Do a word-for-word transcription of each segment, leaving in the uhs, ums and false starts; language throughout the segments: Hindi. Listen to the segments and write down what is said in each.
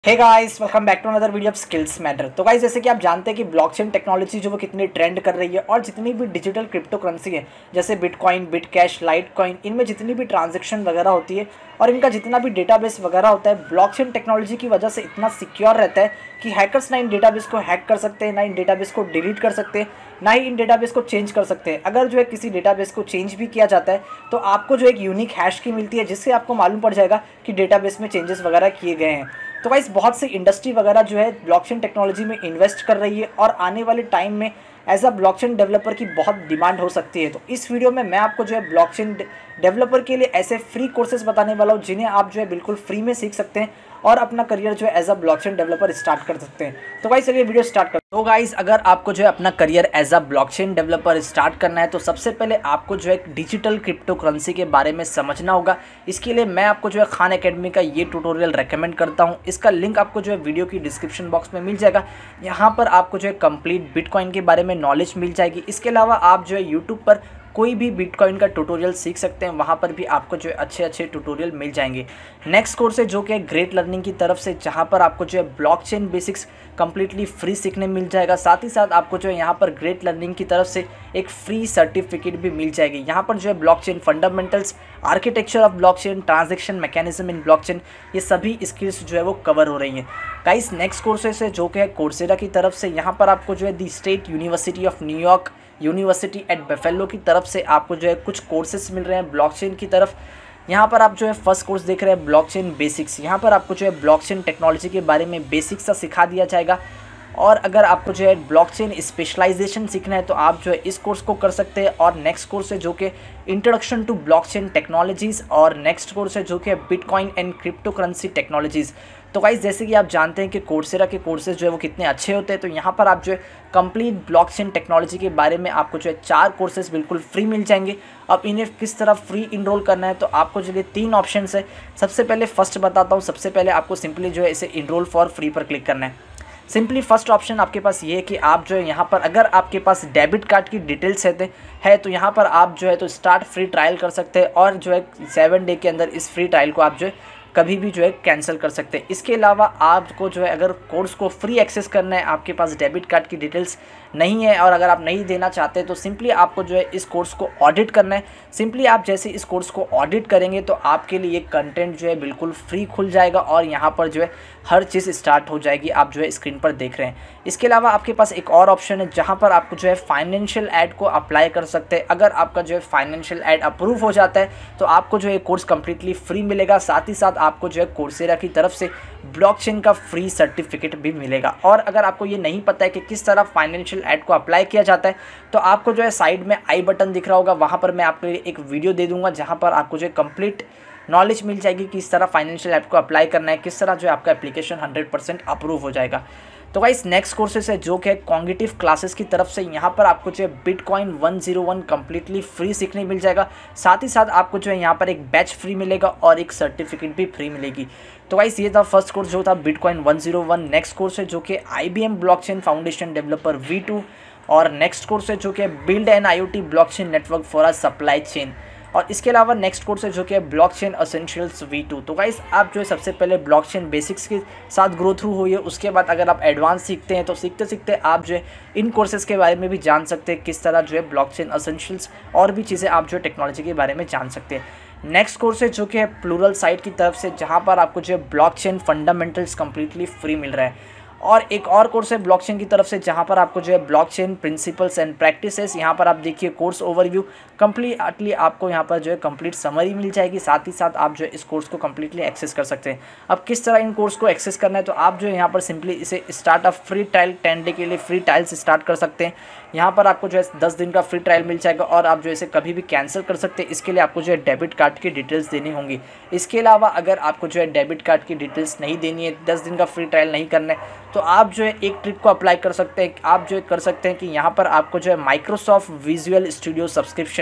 Hey guys, welcome back to another video of skills matter. तो गाइस, जैसे कि आप जानते हैं कि ब्लॉकचेन टेक्नोलॉजी जो वो कितनी ट्रेंड कर रही है और जितनी भी डिजिटल क्रिप्टो करेंसी है जैसे बिटकॉइन, बिटकैश, लाइटकॉइन, इनमें जितनी भी ट्रांजैक्शन वगैरह होती है और इनका जितना भी डेटाबेस वगैरह होता है ब्लॉकचेन टेक्नोलॉजी की वजह से इतना सिक्योर रहता है कि हैकर्स ना इन डेटाबेस को हैक कर सकते हैं, ना इन डेटाबेस को डिलीट कर सकते हैं, ना ही इन डेटाबेस को चेंज कर सकते हैं। अगर जो है किसी डेटाबेस को चेंज भी किया जाता है तो आपको जो एक यूनिक हैश की मिलती है जिससे आपको मालूम पड़ जाएगा कि डेटाबेस में चेंजेस वगैरह किए गए हैं। तो गाइस, बहुत सी इंडस्ट्री वगैरह जो है ब्लॉकचेन टेक्नोलॉजी में इन्वेस्ट कर रही है और आने वाले टाइम में एज अ ब्लॉकचेन डेवलपर की बहुत डिमांड हो सकती है। तो इस वीडियो में मैं आपको जो है ब्लॉकचेन डेवलपर के लिए ऐसे फ्री कोर्सेज बताने वाला हूँ जिन्हें आप जो है बिल्कुल फ्री में सीख सकते हैं और अपना करियर जो है as a blockchain developer start कर सकते हैं। तो गाइस, चलिए वीडियो स्टार्ट कर। तो गाइस, अगर आपको जो है अपना career as a blockchain developer start करना है तो सबसे पहले आपको जो है डिजिटल क्रिप्टो करेंसी के बारे में समझना होगा। इसके लिए मैं आपको जो है खान एकेडमी का ये ट्यूटोरियल रेकमेंड करता हूँ। इसका लिंक आपको जो है वीडियो की डिस्क्रिप्शन बॉक्स में मिल जाएगा। यहाँ पर आपको जो है कंप्लीट बिटकॉइन के बारे में नॉलेज मिल जाएगी। इसके अलावा आप जो है यूट्यूब पर कोई भी बिटकॉइन का ट्यूटोरियल सीख सकते हैं, वहाँ पर भी आपको जो है अच्छे अच्छे ट्यूटोरियल मिल जाएंगे। नेक्स्ट कोर्स है जो कि ग्रेट लर्निंग की तरफ से, जहाँ पर आपको जो है ब्लॉकचेन बेसिक्स कंप्लीटली फ्री सीखने मिल जाएगा। साथ ही साथ आपको जो है यहाँ पर ग्रेट लर्निंग की तरफ से एक फ्री सर्टिफिकेट भी मिल जाएगी। यहाँ पर जो है blockchain fundamentals, architecture of blockchain, transaction mechanism in blockchain, ये सभी स्किल्स जो है वो कवर हो रही हैं। गाइस, नेक्स्ट कोर्सेस है जो कि है कोर्सेरा की तरफ से। यहाँ पर आपको जो है the state university of New York university at Buffalo की तरफ से आपको जो है कुछ कोर्सेज मिल रहे हैं ब्लॉकचेन की तरफ। यहाँ पर आप जो है फर्स्ट कोर्स देख रहे हैं ब्लॉकचेन बेसिक्स। यहाँ पर आपको जो है ब्लॉकचेन टेक्नोलॉजी के बारे में बेसिक्स सा सिखा दिया जाएगा। और अगर आपको जो है ब्लॉकचेन स्पेशलाइजेशन सीखना है तो आप जो है इस कोर्स को कर सकते हैं। और नेक्स्ट कोर्स है जो कि इंट्रोडक्शन टू ब्लॉकचेन टेक्नोलॉजीज़, और नेक्स्ट कोर्स है जो कि bitcoin and cryptocurrency technologies. तो गाइस, जैसे कि आप जानते हैं कि कोर्सेरा के कोर्सेज जो है वो कितने अच्छे होते हैं, तो यहाँ पर आप जो है कंप्लीट ब्लॉकचेन टेक्नोलॉजी के बारे में आपको जो है चार कोर्सेज बिल्कुल फ्री मिल जाएंगे। अब इन्हें किस तरह फ्री इनरोल करना है तो आपको जो है तीन ऑप्शन है। सबसे पहले फर्स्ट बताता हूँ। सबसे पहले आपको सिंपली जो है इसे इनरोल फॉर फ्री पर क्लिक करना है। सिंपली फर्स्ट ऑप्शन आपके पास ये है कि आप जो है यहाँ पर अगर आपके पास डेबिट कार्ड की डिटेल्स है है तो यहाँ पर आप जो है तो स्टार्ट फ्री ट्रायल कर सकते हैं और जो है सेवन डे के अंदर इस फ्री ट्रायल को आप जो है कभी भी जो है कैंसिल कर सकते हैं। इसके अलावा आपको जो है अगर कोर्स को फ्री एक्सेस करना है, आपके पास डेबिट कार्ड की डिटेल्स नहीं है और अगर आप नहीं देना चाहते तो सिंपली आपको जो है इस कोर्स को ऑडिट करना है। सिंपली आप जैसे इस कोर्स को ऑडिट करेंगे तो आपके लिए कंटेंट जो है बिल्कुल फ्री खुल जाएगा और यहाँ पर जो है हर चीज़ स्टार्ट हो जाएगी। आप जो है स्क्रीन पर देख रहे हैं। इसके अलावा आपके पास एक और ऑप्शन है जहाँ पर आपको जो है फाइनेंशियल ऐड को अप्लाई कर सकते हैं। अगर आपका जो है फाइनेंशियल ऐड अप्रूव हो जाता है तो आपको जो है कोर्स कम्प्लीटली फ्री मिलेगा। साथ ही साथ आपको जो है कोर्सेरा की तरफ से ब्लॉकचेन का फ्री सर्टिफिकेट भी मिलेगा। और अगर आपको ये नहीं पता है कि किस तरह फाइनेंशियल ऐड को अप्लाई किया जाता है तो आपको जो है साइड में आई बटन दिख रहा होगा, वहाँ पर मैं आपके लिए एक वीडियो दे दूंगा जहाँ पर आपको जो है कंप्लीट नॉलेज मिल जाएगी कि किस तरह फाइनेंशियल ऐप को अप्लाई करना है, किस तरह जो है आपका एप्लीकेशन हंड्रेड परसेंट अप्रूव हो जाएगा। तो गाइस, नेक्स्ट कोर्सेस है जो कि है कॉग्निटिव क्लासेस की तरफ से। यहाँ पर आपको जो है bitcoin one zero one completely free सीखने मिल जाएगा। साथ ही साथ आपको जो है यहाँ पर एक बैच फ्री मिलेगा और एक सर्टिफिकेट भी फ्री मिलेगी। तो गाइस, ये था फर्स्ट कोर्स जो था bitcoin one zero one. Next course है जो कि I B M blockchain foundation developer V two, और नेक्स्ट कोर्स है जो कि build an I O T blockchain network for a supply chain, और इसके अलावा नेक्स्ट कोर्स है जो कि ब्लॉकचेन एसेंशियल्स वी टू। तो गाइस, आप जो है सबसे पहले ब्लॉकचेन बेसिक्स के साथ ग्रो थ्रू हुई है, उसके बाद अगर आप एडवांस सीखते हैं तो सीखते सीखते आप जो है इन कोर्सेज़ के बारे में भी जान सकते हैं, किस तरह जो है ब्लॉकचेन एसेंशियल्स और भी चीज़ें आप जो है टेक्नोलॉजी के बारे में जान सकते हैं। नेक्स्ट कोर्स है जो कि है प्लूरल साइट की तरफ से, जहाँ पर आपको जो है ब्लॉकचेन फंडामेंटल्स कम्प्लीटली फ्री मिल रहा है। और एक और कोर्स है ब्लॉकचेन की तरफ से जहाँ पर आपको जो है ब्लॉकचेन प्रिंसिपल्स एंड प्रैक्टिसेस, यहाँ पर आप देखिए कोर्स ओवरव्यू कम्प्लीटली आपको यहाँ पर जो है कंप्लीट समरी मिल जाएगी। साथ ही साथ आप जो है इस कोर्स को कम्प्लीटली एक्सेस कर सकते हैं। अब किस तरह इन कोर्स को एक्सेस करना है तो आप जो है यहाँ पर सिंपली इसे start up free trial ten day के लिए फ्री ट्रायल्स स्टार्ट कर सकते हैं। यहाँ पर आपको जो है दस दिन का फ्री ट्रायल मिल जाएगा और आप जो इसे कभी भी कैंसिल कर सकते हैं। इसके लिए आपको जो है डेबिट कार्ड की डिटेल्स देनी होंगी। इसके अलावा अगर आपको जो है डेबिट कार्ड की डिटेल्स नहीं देनी है, दस दिन का फ्री ट्रायल नहीं करना है, तो आप जो है एक ट्रिक को अप्लाई कर सकते हैं। आप जो है कर सकते हैं कि यहाँ पर आपको जो है माइक्रोसॉफ्ट विजुअल स्टूडियो सब्सक्रिप्शन,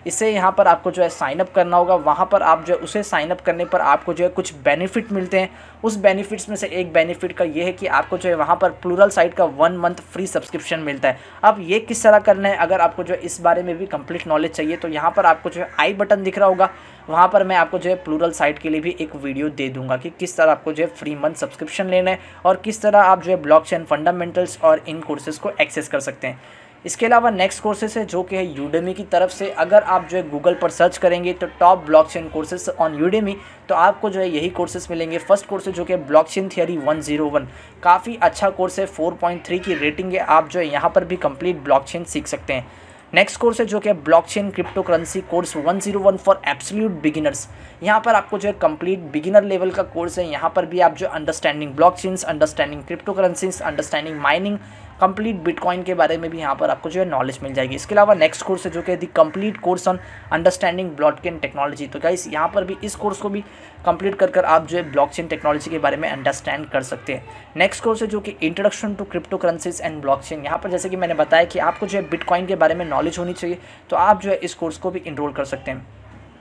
इसे यहाँ पर आपको जो है साइनअप करना होगा। वहाँ पर आप जो है उसे साइनअप करने पर आपको जो है कुछ बेनिफिट मिलते हैं। उस बेनिफिट्स में से एक बेनिफिट का ये है कि आपको जो है वहाँ पर प्लूरल साइट का वन मंथ फ्री सब्सक्रिप्शन मिलता है। अब ये किस तरह करना है, अगर आपको जो है इस बारे में भी कंप्लीट नॉलेज चाहिए तो यहाँ पर आपको जो है आई बटन दिख रहा होगा, वहाँ पर मैं आपको जो है प्लूरल साइट के लिए भी एक वीडियो दे दूंगा कि किस तरह आपको जो है फ्री मंथ सब्सक्रिप्शन लेना है और किस तरह आप जो है ब्लॉकचेन फंडामेंटल्स और इन कोर्सेज़ को एक्सेस कर सकते हैं। इसके अलावा नेक्स्ट कोर्सेज है जो कि है यूडेमी की तरफ से। अगर आप जो है गूगल पर सर्च करेंगे तो top blockchain courses on Udemy, तो आपको जो है यही कोर्सेज मिलेंगे। फर्स्ट कोर्स है जो कि blockchain theory one zero one, काफ़ी अच्छा कोर्स है, फोर पॉइंट थ्री की रेटिंग है। आप जो है यहाँ पर भी कंप्लीट ब्लॉकचेन सीख सकते हैं। नेक्स्ट कोर्स है जो कि blockchain crypto currency course one zero one for absolute beginners. यहाँ पर आपको जो है कंप्लीट बिगिनर लेवल का कोर्स है। यहाँ पर भी आप जो understanding blockchains, understanding crypto currencies, understanding mining, complete bitcoin के बारे में भी यहाँ पर आपको जो है नॉलेज मिल जाएगी। इसके अलावा नेक्स्ट कोर्स है जो कि the complete course on understanding blockchain technology. तो गाइस यहाँ पर भी इस कोर्स को भी कंप्लीट कर कर आप जो है ब्लॉकचेन टेक्नोलॉजी के बारे में अंडरस्टैंड कर सकते हैं। नेक्स्ट कोर्स है जो कि introduction to crypto currencies and blockchain. यहाँ पर जैसे कि मैंने बताया कि आपको जो है बिटकॉइन के बारे में नॉलेज होनी चाहिए, तो आप जो है इस कोर्स को भी इनरोल कर सकते हैं।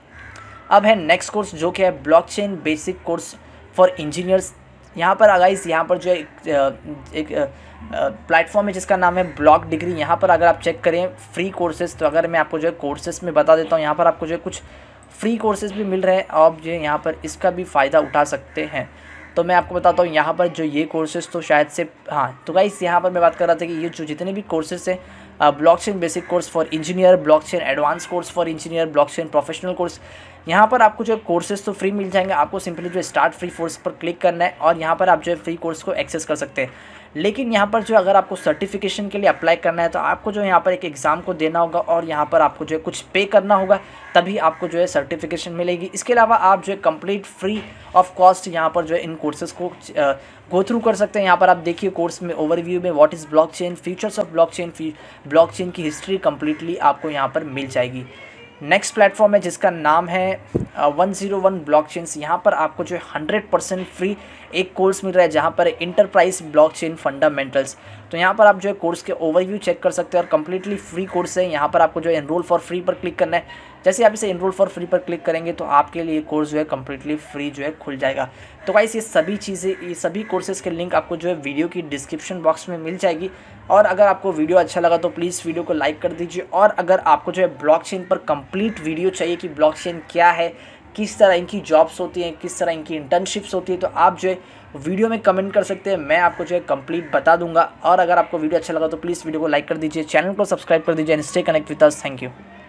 अब है नेक्स्ट कोर्स जो कि है blockchain basic course for engineers. यहाँ पर गाइस यहाँ पर जो है एक, एक प्लेटफॉर्म है जिसका नाम है ब्लॉक डिग्री। यहाँ पर अगर आप चेक करें फ्री कोर्सेज, तो अगर मैं आपको जो है कोर्सेज में बता देता हूँ, यहाँ पर आपको जो है कुछ फ्री कोर्सेज भी मिल रहे हैं। आप जो है यहाँ पर इसका भी फ़ायदा उठा सकते हैं। तो मैं आपको बताता हूँ यहाँ पर जो ये कोर्सेज तो शायद से हाँ, तो गाइस यहाँ पर मैं बात कर रहा था कि ये जो जितने भी कोर्सेज हैं, blockchain basic course for engineer, blockchain advance course for engineer, blockchain professional course, यहाँ पर आपको जो कोर्सेज तो फ्री मिल जाएंगे। आपको सिंपली जो स्टार्ट फ्री कोर्स पर क्लिक करना है और यहाँ पर आप जो है फ्री कोर्स को एक्सेस कर सकते हैं। लेकिन यहाँ पर जो अगर आपको सर्टिफिकेशन के लिए अप्लाई करना है तो आपको जो यहाँ पर एक एग्ज़ाम को देना होगा और यहाँ पर आपको जो है कुछ पे करना होगा, तभी आपको जो है सर्टिफिकेशन मिलेगी। इसके अलावा आप जो है कंप्लीट फ्री ऑफ कॉस्ट यहाँ पर जो है इन कोर्सेज़ को गो थ्रू कर सकते हैं। यहाँ पर आप देखिए कोर्स में ओवरव्यू में what is blockchain, features of blockchain, blockchain की हिस्ट्री कंप्लीटली आपको यहाँ पर मिल जाएगी। नेक्स्ट प्लेटफॉर्म है जिसका नाम है वन ज़ीरो वन ब्लॉकचेन्स। यहाँ पर आपको जो है हंड्रेड परसेंट फ्री एक कोर्स मिल रहा है जहाँ पर इंटरप्राइज ब्लॉकचेन फंडामेंटल्स। तो यहाँ पर आप जो है कोर्स के ओवरव्यू चेक कर सकते हैं और कम्प्लीटली फ्री कोर्स है। यहाँ पर आपको जो है एनरोल फॉर फ्री पर क्लिक करना है। जैसे आप इसे एनरोल फॉर फ्री पर क्लिक करेंगे तो आपके लिए कोर्स जो है कम्प्लीटली फ्री जो है खुल जाएगा। तो गाइस ये सभी चीज़ें, ये सभी कोर्सेज के लिंक आपको जो है वीडियो की डिस्क्रिप्शन बॉक्स में मिल जाएगी। और अगर आपको वीडियो अच्छा लगा तो प्लीज़ वीडियो को लाइक कर दीजिए। और अगर आपको जो है ब्लॉकचेन पर कंप्लीट वीडियो चाहिए कि ब्लॉकचेन क्या है, किस तरह इनकी जॉब्स होती हैं, किस तरह इनकी इंटर्नशिप्स होती है, तो आप जो है वीडियो में कमेंट कर सकते हैं, मैं आपको जो है कंप्लीट बता दूंगा। और अगर आपको वीडियो अच्छा लगा तो प्लीज़ वीडियो को लाइक कर दीजिए, चैनल को सब्सक्राइब कर दीजिए and stay connect with us. Thank you.